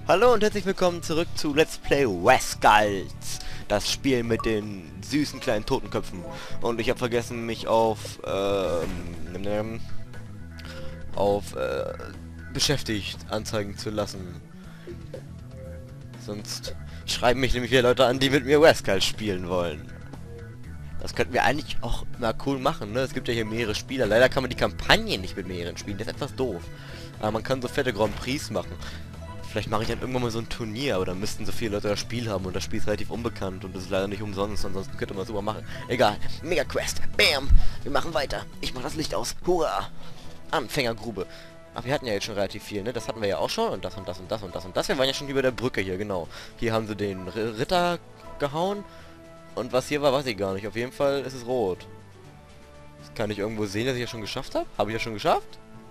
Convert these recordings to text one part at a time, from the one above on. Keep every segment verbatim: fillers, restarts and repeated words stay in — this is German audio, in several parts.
Hallo und herzlich willkommen zurück zu Let's Play Rascals. Das Spiel mit den süßen kleinen Totenköpfen. Und ich habe vergessen, mich auf ähm, auf äh, beschäftigt anzeigen zu lassen. Sonst schreiben mich nämlich wieder Leute an, die mit mir Rascals spielen wollen. Das könnten wir eigentlich auch mal cool machen, ne? Es gibt ja hier mehrere Spieler. Leider kann man die Kampagne nicht mit mehreren spielen. Das ist etwas doof. Aber man kann so fette Grand Prix machen. Vielleicht mache ich dann irgendwann mal so ein Turnier, aber dann müssten so viele Leute das Spiel haben und das Spiel ist relativ unbekannt und das ist leider nicht umsonst, ansonsten könnte man es super machen. Egal. Mega Quest. Bam. Wir machen weiter. Ich mache das Licht aus. Hurra. Anfängergrube. Aber wir hatten ja jetzt schon relativ viel, ne? Das hatten wir ja auch schon und das und das und das und das und das. Wir waren ja schon über der Brücke hier, genau. Hier haben sie den R Ritter gehauen. Und was hier war, weiß ich gar nicht. Auf jeden Fall ist es rot. Das kann ich irgendwo sehen, dass ich ja schon geschafft habe? Habe ich ja schon geschafft?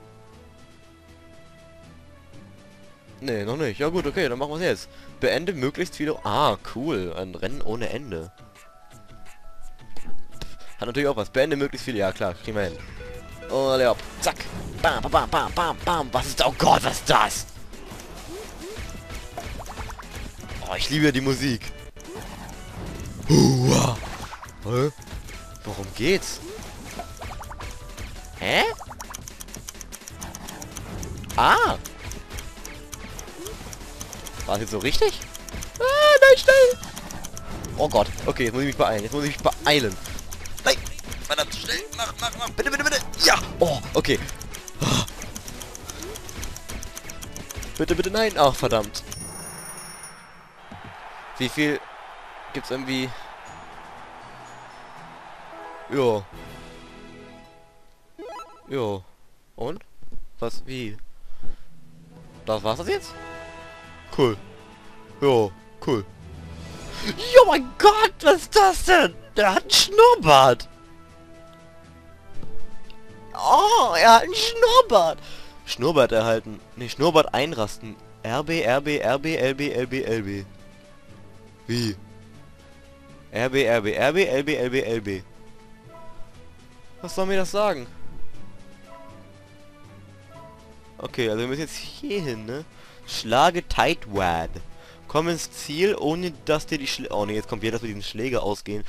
Nee, noch nicht. Ja gut, okay, dann machen wir es jetzt. Beende möglichst viele... Ah, cool. Ein Rennen ohne Ende. Hat natürlich auch was. Beende möglichst viele. Ja, klar. Kriegen wir hin. Und ja, zack. Bam, bam, bam, bam, bam. Was ist... Oh Gott, was ist das? Oh, ich liebe die Musik. Hua. Hä? Worum geht's? Hä? Ah! War das jetzt so richtig? Ah, nein, schnell! Oh Gott, okay, jetzt muss ich mich beeilen. Jetzt muss ich mich beeilen. Nein! Verdammt, schnell! Mach, mach, mach! Bitte, bitte, bitte! Ja! Oh, okay. Ah. Bitte, bitte, nein! Ach, verdammt. Wie viel gibt's irgendwie... Jo. Jo. Und? Was? Wie? Das war's das jetzt? Cool. Jo, cool. Jo, mein Gott, was ist das denn? Der hat einen Schnurrbart. Oh, er hat einen Schnurrbart. Schnurrbart erhalten. Ne, Schnurrbart einrasten. R B, R B, R B, L B, L B, L B. Wie? R B, R B, R B, L B, L B, L B. Was soll mir das sagen? Okay, also wir müssen jetzt hier hin, ne? Schlage Tightwad. Komm ins Ziel, ohne dass dir die Schlä... Oh ne, jetzt kommt wieder, dass wir diesen Schläge ausgehen.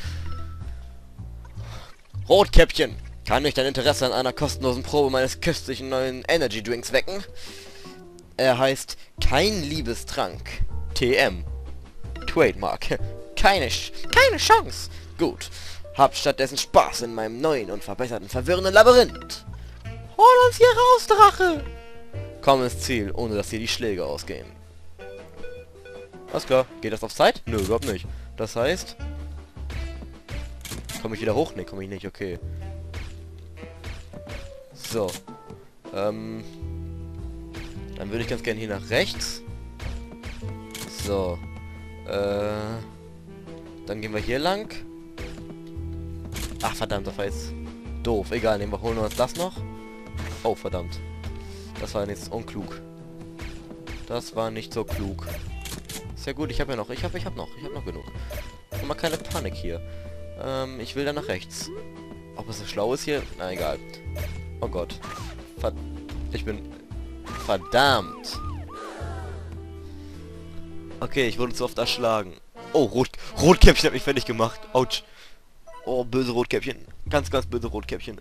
Rotkäppchen! Kann mich dein Interesse an einer kostenlosen Probe meines köstlichen neuen Energy Drinks wecken? Er heißt Kein Liebestrank. T M. Trademark. Keine, Sch keine Chance. Gut. Hab stattdessen Spaß in meinem neuen und verbesserten verwirrenden Labyrinth. Hol uns hier raus, Drache! Komm ins Ziel, ohne dass hier die Schläge ausgehen. Alles klar. Geht das auf Zeit? Nö, überhaupt nicht. Das heißt... Komme ich wieder hoch? Ne, komme ich nicht. Okay. So. Ähm... Dann würde ich ganz gerne hier nach rechts. So. Äh... Dann gehen wir hier lang. Ach, verdammt, das war jetzt doof. Egal, nehmen wir, holen wir uns das noch. Oh, verdammt. Das war jetzt unklug. Das war nicht so klug. Ist ja gut, ich habe ja noch, ich habe, ich habe noch, ich habe noch genug. Mach mal keine Panik hier. Ähm, ich will dann nach rechts. Ob es so schlau ist hier? Na, egal. Oh Gott. Verd ich bin... Verdammt. Okay, ich wurde zu oft erschlagen. Oh, Rot Rotkäppchen hat mich fertig gemacht. Autsch. Oh, böse Rotkäppchen. Ganz, ganz böse Rotkäppchen.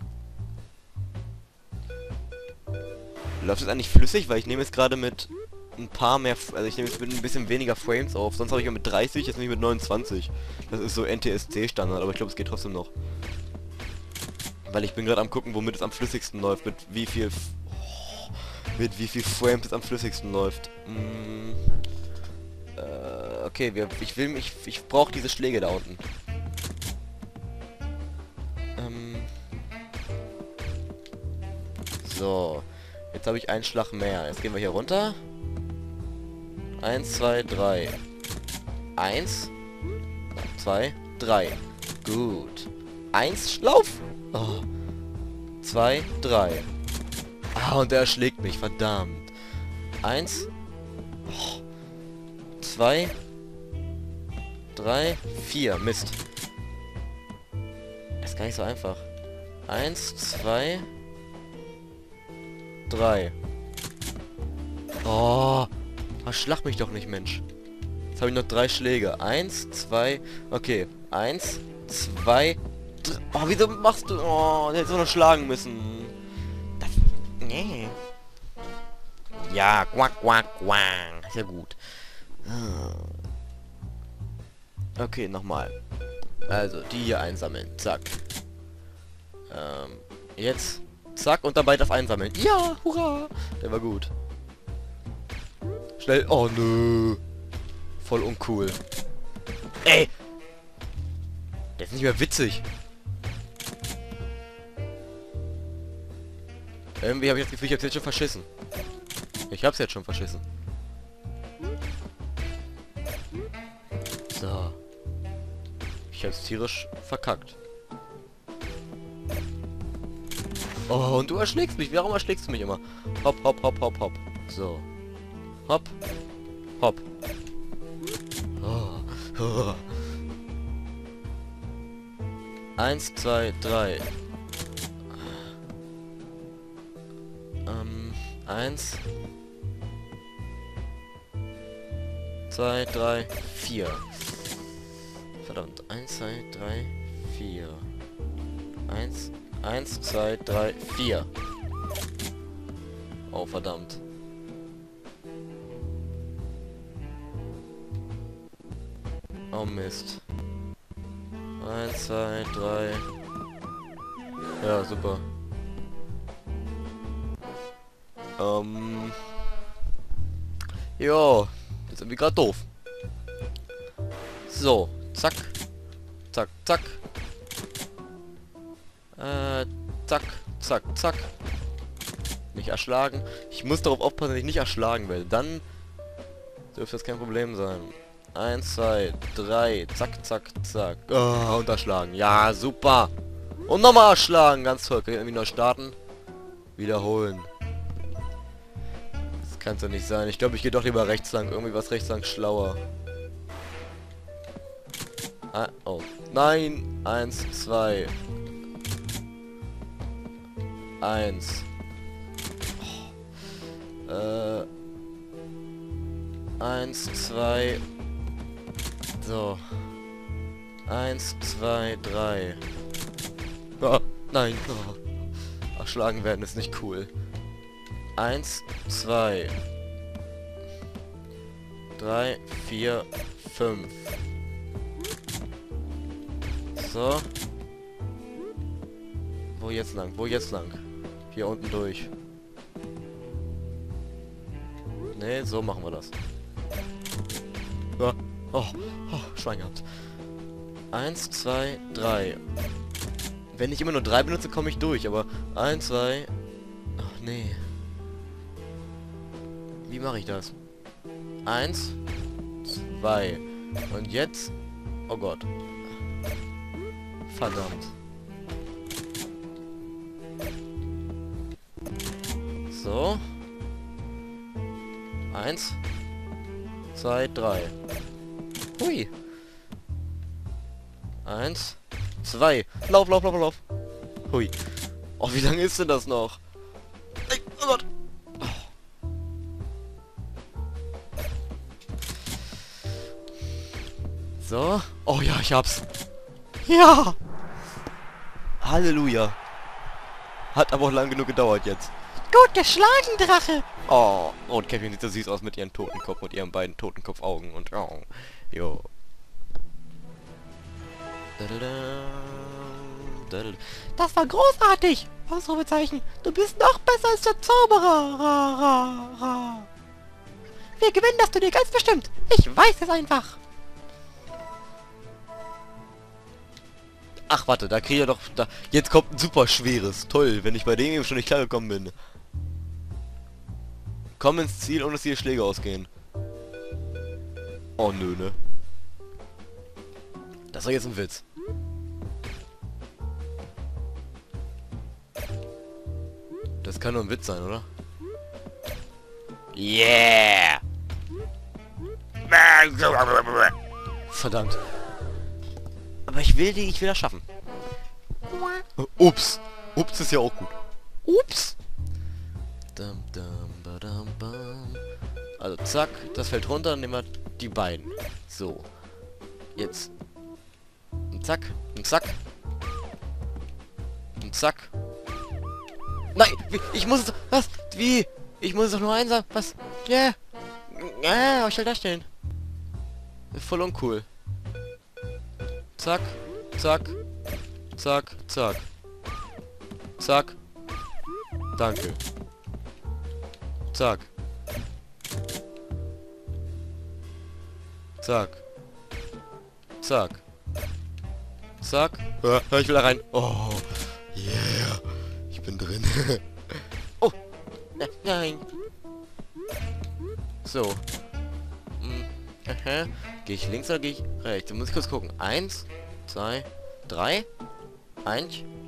Läuft das eigentlich flüssig? Weil ich nehme jetzt gerade mit ein paar mehr... Also ich nehme jetzt mit ein bisschen weniger Frames auf. Sonst habe ich ja mit dreißig, jetzt nehme ich mit neunundzwanzig. Das ist so N T S C-Standard, aber ich glaube, es geht trotzdem noch. Weil ich bin gerade am gucken, womit es am flüssigsten läuft. Mit wie viel... Oh, mit wie viel Frames es am flüssigsten läuft. Mm, äh, okay, wir, ich will mich... Ich brauche diese Schläge da unten. Ähm... So... Jetzt habe ich einen Schlag mehr. Jetzt gehen wir hier runter. Eins, zwei, drei. Eins, zwei, drei. Gut. Eins, Lauf! Oh. Zwei, drei. Ah, und der erschlägt mich, verdammt. Eins. Oh. Zwei. Drei, vier. Mist. Das ist gar nicht so einfach. Eins, zwei... drei. Oh, Ah, schlag mich doch nicht, Mensch. Jetzt habe ich noch drei Schläge. Eins, zwei, okay. Eins, zwei, drei. Oh, wieso machst du... Oh, der hätte noch schlagen müssen. Das... Nee. Ja, quack, quack, quack. Ist ja gut. Okay, nochmal. Also, die hier einsammeln. Zack. Ähm, jetzt. Zack, und dabei das einsammeln. Ja, hurra. Der war gut. Schnell. Oh, nö. Voll uncool. Ey. Der ist nicht mehr witzig. Irgendwie habe ich das Gefühl, ich hab's jetzt schon verschissen. Ich hab's jetzt schon verschissen. So. Ich hab's tierisch verkackt. Oh, und du erschlägst mich. Warum erschlägst du mich immer? Hopp, hopp, hopp, hopp, hopp. So. Hopp. Hopp. Oh. Oh. Eins, zwei, drei. Ähm, eins. Zwei, drei, vier. Verdammt. Eins, zwei, drei, vier. Eins, eins, zwei, drei, vier. Oh, verdammt. Oh, Mist. Eins, zwei, drei. Ja, super. Ähm. Jo. Jetzt sind wir gerade doof. So. Zack. Zack, zack. Äh, zack, zack, zack. Nicht erschlagen. Ich muss darauf aufpassen, dass ich nicht erschlagen werde. Dann dürfte das kein Problem sein. Eins, zwei, drei. Zack, zack, zack. Oh, und erschlagen. Ja, super. Und nochmal erschlagen. Ganz toll. Kann ich irgendwie neu starten? Wiederholen. Das kann es ja nicht sein. Ich glaube, ich gehe doch lieber rechts lang. Irgendwie was rechts lang schlauer. Ah, oh. Nein. Eins, zwei. Eins. Oh. Äh. Eins, zwei. So. Eins, zwei, drei. Oh, nein. Oh. Erschlagen werden ist nicht cool. Eins, zwei. Drei, vier, fünf. So. Wo jetzt lang? Wo jetzt lang? Hier unten durch. Ne, so machen wir das. Oh, oh, oh, Schwein gehabt. Eins, zwei, drei. Wenn ich immer nur drei benutze, komme ich durch, aber eins, zwei. Ach nee. Wie mache ich das? Eins, zwei. Und jetzt. Oh Gott. Verdammt. So. Eins. Zwei, drei. Hui. Eins. Zwei. Lauf, lauf, lauf, lauf. Hui. Oh, wie lange ist denn das noch? Ey, oh Gott. Oh. So. Oh ja, ich hab's. Ja. Halleluja. Hat aber auch lang genug gedauert jetzt. Gut geschlagen, Drache! Oh, und Kevin sieht so süß aus mit ihren Totenkopf und ihren beiden Totenkopfaugen und oh, jo. Das war großartig! Ausrufezeichen! Du bist noch besser als der Zauberer! Ra, ra, ra. Wir gewinnen das Turnier ganz bestimmt! Ich weiß es einfach! Ach, warte, da kriege ich doch... Da, jetzt kommt ein super schweres. Toll, wenn ich bei dem eben schon nicht klargekommen bin. Komm ins Ziel, ohne dass die Schläge ausgehen. Oh, nö, ne? Das war jetzt ein Witz. Das kann nur ein Witz sein, oder? Yeah! Verdammt. Aber ich will die, ich will das schaffen. Ups. Ups ist ja auch gut. Ups. Dum, dum, badum, bum. Also zack, das fällt runter, dann nehmen wir die beiden. So. Jetzt. Und zack, und zack. Und zack. Nein, wie, ich muss es... Was? Wie? Ich muss es doch nur einsam. Was? Ja. Yeah. Ja, was soll das denn? Voll uncool. Zack, zack, zack, zack. Zack. Danke. Zack. Zack. Zack. Zack. Ah, ich will da rein. Oh. Yeah. Ich bin drin. Oh. Nein. So. Hm. Aha. Gehe ich links oder gehe ich rechts? Da muss ich kurz gucken. Eins, zwei, drei. Eins,